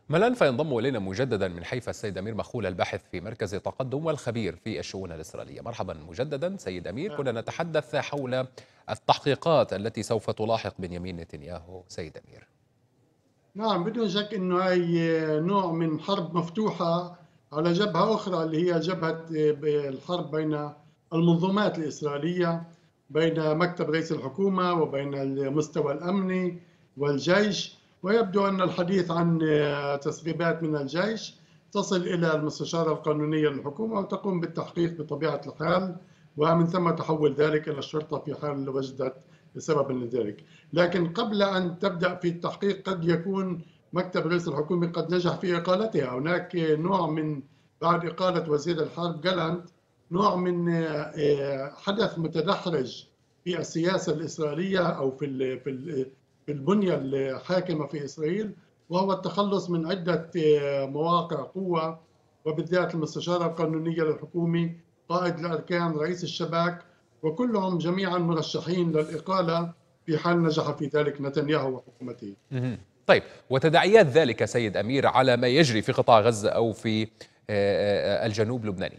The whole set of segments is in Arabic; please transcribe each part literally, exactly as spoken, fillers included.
ملان فينضم إلينا مجددا من حيفا السيد أمير مخول، الباحث في مركز تقدم والخبير في الشؤون الإسرائيلية. مرحبا مجددا سيد أمير. كنا نتحدث حول التحقيقات التي سوف تلاحق بنيامين نتنياهو. سيد أمير، نعم، بدون شك انه هي نوع من حرب مفتوحة على جبهة اخرى، اللي هي جبهة الحرب بين المنظومات الإسرائيلية، بين مكتب رئيس الحكومة وبين المستوى الأمني والجيش. ويبدو أن الحديث عن تسريبات من الجيش تصل إلى المستشارة القانونية للحكومة وتقوم بالتحقيق بطبيعة الحال، ومن ثم تحول ذلك إلى الشرطة في حال وجدت سببا لذلك. لكن قبل أن تبدأ في التحقيق قد يكون مكتب رئيس الحكومة قد نجح في إقالتها. هناك نوع من، بعد إقالة وزير الحرب جالانت، نوع من حدث متدحرج في السياسة الإسرائيلية أو في في البنية الحاكمة في إسرائيل، وهو التخلص من عدة مواقع قوة، وبالذات المستشارة القانونية للحكومة، قائد الأركان، رئيس الشباك، وكلهم جميعا مرشحين للإقالة في حال نجح في ذلك نتنياهو وحكومته. طيب، وتداعيات ذلك سيد أمير على ما يجري في قطاع غزة أو في الجنوب اللبناني؟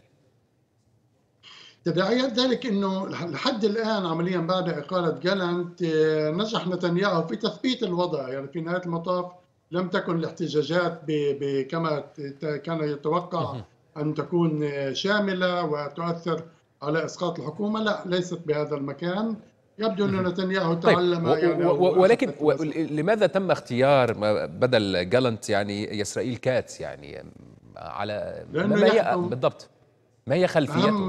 تداعيات ذلك انه لحد الان عمليا بعد اقاله جالانت نجح نتنياهو في تثبيت الوضع. يعني في نهايه المطاف لم تكن الاحتجاجات كما كان يتوقع ان تكون شامله وتؤثر على اسقاط الحكومه. لا، ليست بهذا المكان. يبدو ان نتنياهو طيب، تعلم يعني او ولكن اخذ. لماذا تم اختيار بدل جالانت يعني يسرائيل كاتس؟ يعني على لانه ما هي يحكم. بالضبط، ما هي خلفيته؟ اهم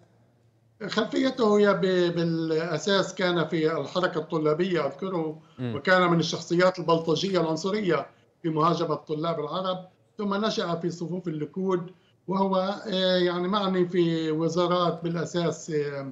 خلفيته هي بالأساس كان في الحركة الطلابية أذكره، م. وكان من الشخصيات البلطجية العنصرية في مهاجمة الطلاب العرب، ثم نشأ في صفوف الليكود، وهو يعني معني في وزارات بالأساس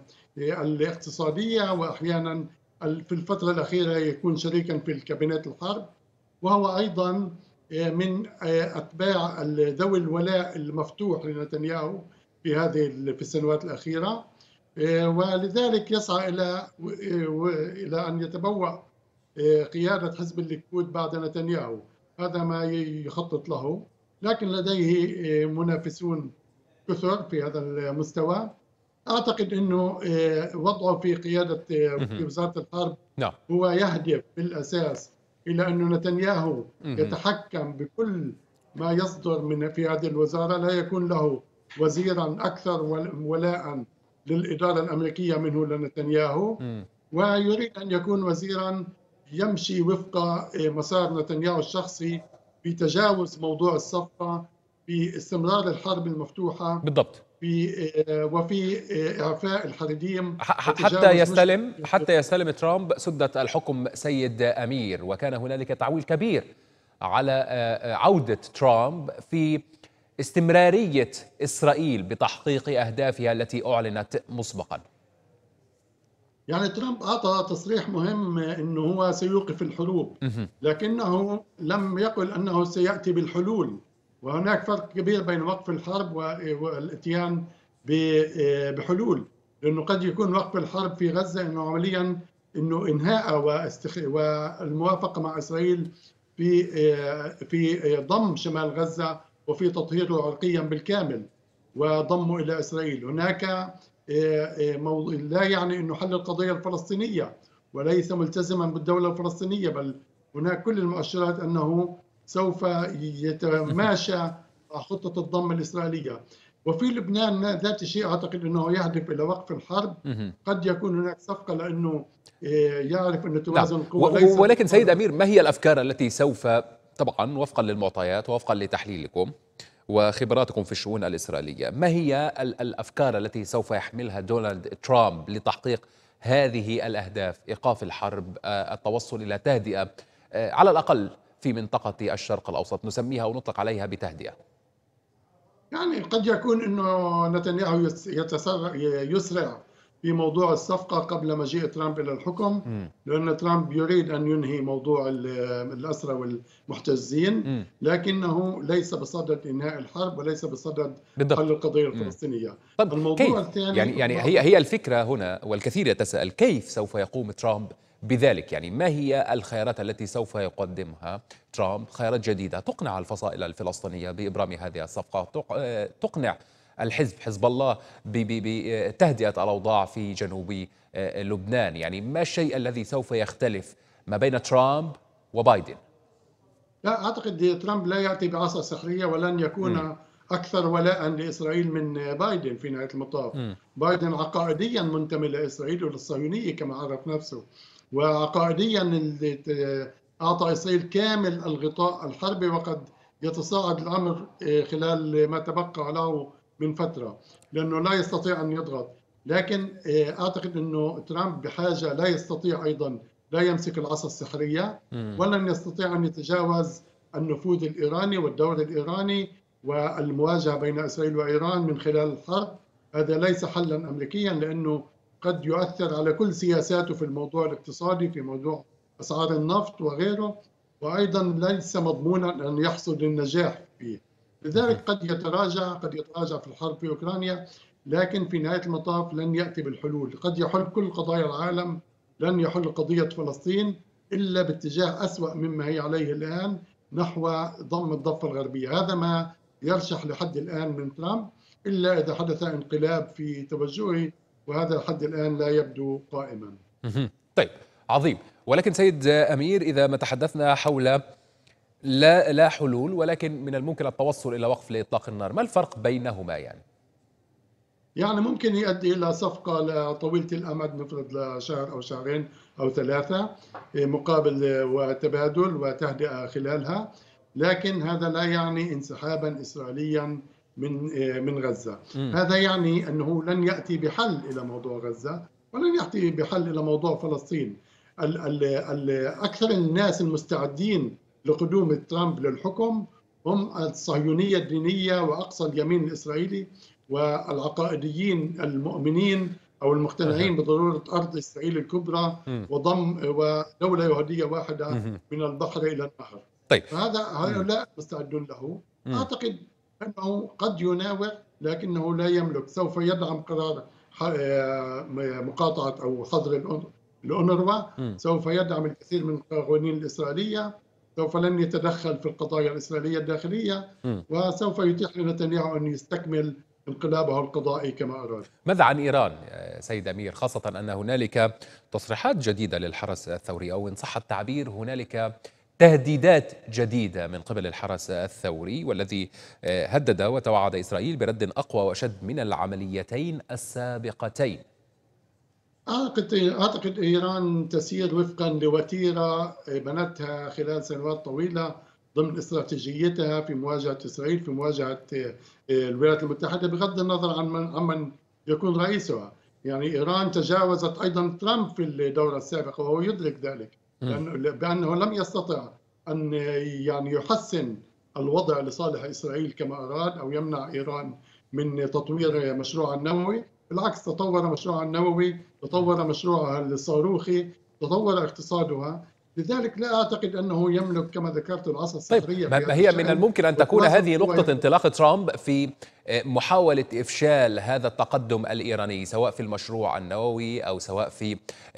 الاقتصادية، وأحيانا في الفترة الأخيرة يكون شريكا في الكابينت الحرب. وهو أيضا من أتباع ذوي الولاء المفتوح لنتنياهو في هذه في السنوات الأخيرة، ولذلك يسعى إلى إلى أن يتبوأ قيادة حزب الليكود بعد نتنياهو. هذا ما يخطط له، لكن لديه منافسون كثر في هذا المستوى. أعتقد أنه وضعه في قيادة في وزارة الحرب هو يهدف بالأساس إلى أن نتنياهو يتحكم بكل ما يصدر من في هذه الوزارة، لا يكون له وزيرا أكثر ولاء للإدارة الأمريكية منه لنتنياهو، ويريد أن يكون وزيرا يمشي وفق مسار نتنياهو الشخصي في تجاوز موضوع الصفقة، في استمرار الحرب المفتوحة بالضبط، في وفي إعفاء الحريديم حتى يستلم حتى يستلم ترامب سدة الحكم. سيد أمير، وكان هنالك تعويل كبير على عودة ترامب في استمرارية إسرائيل بتحقيق أهدافها التي أعلنت مسبقا. يعني ترامب أعطى تصريح مهم أنه هو سيوقف الحروب، لكنه لم يقل أنه سيأتي بالحلول. وهناك فرق كبير بين وقف الحرب والاتيان بحلول، لأنه قد يكون وقف الحرب في غزة أنه عمليا أنه إنهاء والموافقة مع إسرائيل في في ضم شمال غزة وفي تطهيره عرقيا بالكامل وضمه إلى إسرائيل. هناك لا يعني أنه حل القضية الفلسطينية وليس ملتزما بالدولة الفلسطينية، بل هناك كل المؤشرات أنه سوف يتماشى مع خطة الضم الإسرائيلية. وفي لبنان ذات الشيء، أعتقد أنه يهدف إلى وقف الحرب. قد يكون هناك صفقة لأنه يعرف أن توازن القوى ليس. ولكن سيد أمير، ما هي الأفكار التي سوف، طبعا وفقا للمعطيات ووفقا لتحليلكم وخبراتكم في الشؤون الإسرائيلية، ما هي الأفكار التي سوف يحملها دونالد ترامب لتحقيق هذه الأهداف؟ إيقاف الحرب، التوصل إلى تهدئة على الأقل في منطقة الشرق الأوسط، نسميها ونطلق عليها بتهدئة. يعني قد يكون أنه نتنياهو يسرع في موضوع الصفقة قبل مجيء ترامب إلى الحكم، لأن ترامب يريد أن ينهي موضوع الأسرى والمحتجزين، لكنه ليس بصدد إنهاء الحرب وليس بصدد حل القضية الفلسطينية. طب الموضوع كيف؟ الثاني يعني يعني هي هي الفكرة هنا، والكثير يتساءل كيف سوف يقوم ترامب بذلك يعني ما هي الخيارات التي سوف يقدمها ترامب؟ خيارات جديدة تقنع الفصائل الفلسطينية بإبرام هذه الصفقة، تقنع الحزب حزب الله بتهدئة الأوضاع في جنوب لبنان. يعني ما الشيء الذي سوف يختلف ما بين ترامب وبايدن؟ لا أعتقد ترامب لا يأتي بعصا سحرية، ولن م. يكون أكثر ولاء لإسرائيل من بايدن في نهاية المطاف. م. بايدن عقائديا منتمي لإسرائيل وللصهيونية كما عرف نفسه، وعقائديا أعطى إسرائيل كامل الغطاء الحربي، وقد يتصاعد الأمر خلال ما تبقى له من فترة، لأنه لا يستطيع أن يضغط. لكن أعتقد أنه ترامب بحاجة، لا يستطيع أيضا، لا يمسك العصا السحرية، ولن يستطيع أن يتجاوز النفوذ الإيراني والدور الإيراني والمواجهة بين إسرائيل وإيران من خلال الحرب. هذا ليس حلا أمريكيا، لأنه قد يؤثر على كل سياساته في الموضوع الاقتصادي، في موضوع أسعار النفط وغيره، وأيضا ليس مضمونا أن يحصل النجاح فيه. لذلك قد يتراجع قد يتراجع في الحرب في أوكرانيا، لكن في نهاية المطاف لن يأتي بالحلول. قد يحل كل قضايا العالم، لن يحل قضية فلسطين إلا باتجاه أسوأ مما هي عليه الآن، نحو ضم الضفة الغربية. هذا ما يرشح لحد الآن من ترامب، إلا إذا حدث انقلاب في توجهه، وهذا لحد الآن لا يبدو قائما. طيب عظيم. ولكن سيد أمير، إذا ما تحدثنا حول لا لا حلول، ولكن من الممكن التوصل إلى وقف لإطلاق النار، ما الفرق بينهما يعني؟ يعني ممكن يؤدي إلى صفقة طويلة الأمد، نفرض لشهر أو شهرين أو ثلاثة، مقابل وتبادل وتهدئة خلالها، لكن هذا لا يعني انسحابا إسرائيليا من من غزة. م. هذا يعني أنه لن يأتي بحل إلى موضوع غزة، ولن يأتي بحل إلى موضوع فلسطين. ال ال ال أكثر الناس المستعدين لقدوم ترامب للحكم هم الصهيونية الدينية وأقصى اليمين الإسرائيلي والعقائديين المؤمنين أو المقتنعين بضرورة أرض إسرائيل الكبرى وضم ودولة يهودية واحدة من البحر إلى النهر. طيب. فهذا هؤلاء مستعدون له. أعتقد أنه قد يناور، لكنه لا يملك. سوف يدعم قرار مقاطعة أو حظر الأونروا، سوف يدعم الكثير من القوانين الإسرائيلية، سوف لن يتدخل في القضايا الإسرائيلية الداخلية، وسوف يتيح لنتنياهو أن يستكمل انقلابه القضائي كما أراد. ماذا عن إيران سيد أمير، خاصة أن هنالك تصريحات جديدة للحرس الثوري، أو إن صح التعبير هنالك تهديدات جديدة من قبل الحرس الثوري، والذي هدد وتوعد إسرائيل برد أقوى وأشد من العمليتين السابقتين؟ أعتقد أعتقد إيران تسير وفقا لوتيرة بنتها خلال سنوات طويلة ضمن استراتيجيتها في مواجهة إسرائيل، في مواجهة الولايات المتحدة، بغض النظر عن من عمن يكون رئيسها. يعني إيران تجاوزت أيضا ترامب في الدورة السابقة، وهو يدرك ذلك، بأنه لم يستطع أن يعني يحسن الوضع لصالح إسرائيل كما أراد، أو يمنع إيران من تطوير مشروعها النووي. بالعكس، تطور مشروعها النووي، تطور مشروعها الصاروخي، تطور اقتصادها. لذلك لا أعتقد أنه يملك كما ذكرت العصا السحرية. طيب، ما هي من الممكن أن تكون هذه نقطة انطلاق ترامب في محاولة إفشال هذا التقدم الإيراني، سواء في المشروع النووي أو سواء في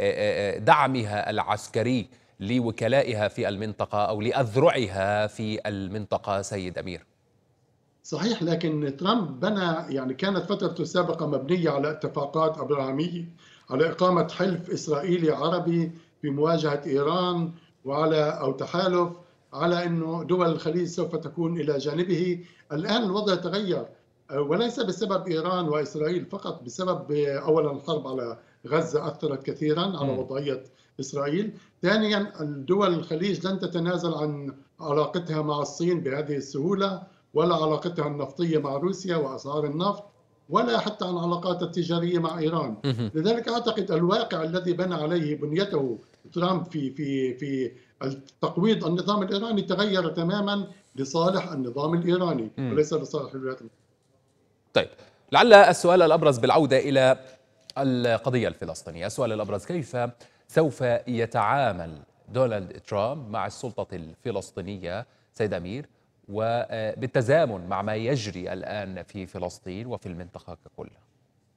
دعمها العسكري لوكلائها في المنطقة أو لأذرعها في المنطقة سيد أمير؟ صحيح، لكن ترامب بنى، يعني كانت فترته السابقة مبنية على اتفاقات أبراهامية، على إقامة حلف إسرائيلي عربي في مواجهة إيران، وعلى أو تحالف على أنه دول الخليج سوف تكون إلى جانبه. الآن الوضع تغير، وليس بسبب إيران وإسرائيل فقط، بسبب أولا الحرب على غزة أثرت كثيرا على وضعية إسرائيل. ثانيا الدول الخليج لن تتنازل عن علاقتها مع الصين بهذه السهولة، ولا علاقتها النفطية مع روسيا وأسعار النفط، ولا حتى عن علاقات التجارية مع إيران. لذلك أعتقد الواقع الذي بنى عليه بنيته ترامب في في في تقويض النظام الإيراني تغير تماما لصالح النظام الإيراني وليس لصالح الولايات المتحدة. طيب، لعل السؤال الأبرز بالعودة إلى القضية الفلسطينية، السؤال الأبرز: كيف سوف يتعامل دونالد ترامب مع السلطة الفلسطينية سيد أمير، وبالتزامن مع ما يجري الآن في فلسطين وفي المنطقة ككل؟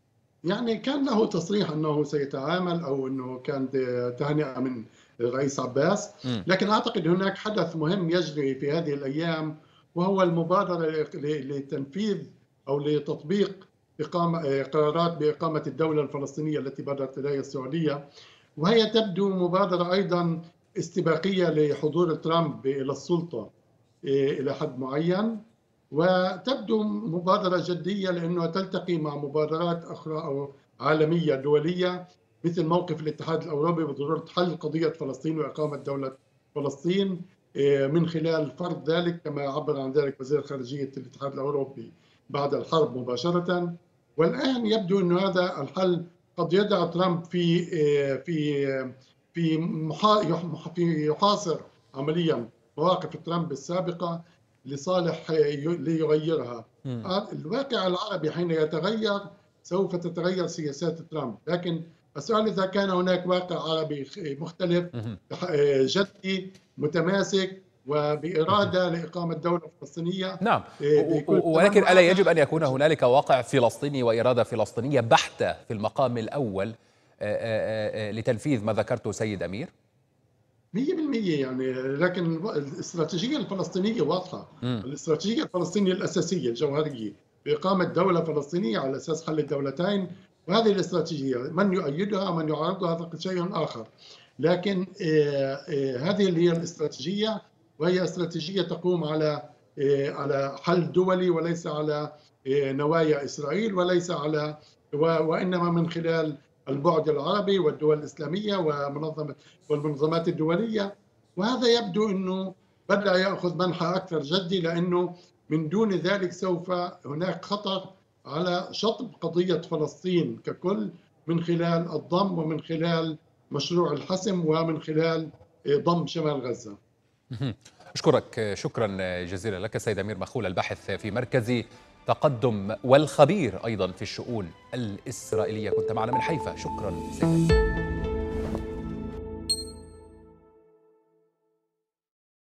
يعني كان له تصريح أنه سيتعامل، أو أنه كان تهنئة من الرئيس عباس، م. لكن أعتقد هناك حدث مهم يجري في هذه الأيام، وهو المبادرة لتنفيذ أو لتطبيق إقامة قرارات بإقامة الدولة الفلسطينية التي بدأت إليها السعودية، وهي تبدو مبادرة أيضا استباقية لحضور ترامب إلى السلطة إلى حد معين، وتبدو مبادرة جدية لأنها تلتقي مع مبادرات أخرى أو عالمية دولية، مثل موقف الاتحاد الأوروبي بضرورة حل قضية فلسطين وإقامة دولة فلسطين من خلال فرض ذلك، كما عبر عن ذلك وزير خارجية الاتحاد الأوروبي بعد الحرب مباشرة. والآن يبدو أن هذا الحل قد يدع ترامب في في في في يحاصر عمليا مواقف ترامب السابقة لصالح ليغيرها. م. الواقع العربي حين يتغير سوف تتغير سياسات ترامب، لكن السؤال إذا كان هناك واقع عربي مختلف جدي متماسك وبإرادة لإقامة دولة فلسطينية. نعم، ولكن ألا يجب أن يكون هنالك واقع فلسطيني وإرادة فلسطينية بحتة في المقام الأول لتنفيذ ما ذكرته سيد أمير؟ مية بالمية يعني، لكن الاستراتيجية الفلسطينية واضحة. م. الاستراتيجية الفلسطينية الأساسية الجوهرية بإقامة دولة فلسطينية على أساس حل الدولتين، وهذه الاستراتيجية من يؤيدها من يعارضها هذا شيء آخر، لكن آه آه هذه اللي هي الاستراتيجية، وهي استراتيجية تقوم على آه على حل دولي وليس على آه نوايا إسرائيل، وليس على وإنما من خلال البعد العربي والدول الإسلامية ومنظمة والمنظمات الدولية. وهذا يبدو أنه بدأ يأخذ منحى أكثر جدي، لأنه من دون ذلك سوف هناك خطر على شطب قضية فلسطين ككل من خلال الضم ومن خلال مشروع الحسم ومن خلال ضم شمال غزة. أشكرك شكرا جزيلا لك سيد أمير مخول، الباحث في مركز تقدم والخبير أيضا في الشؤون الإسرائيلية، كنت معنا من حيفا. شكرا سيد.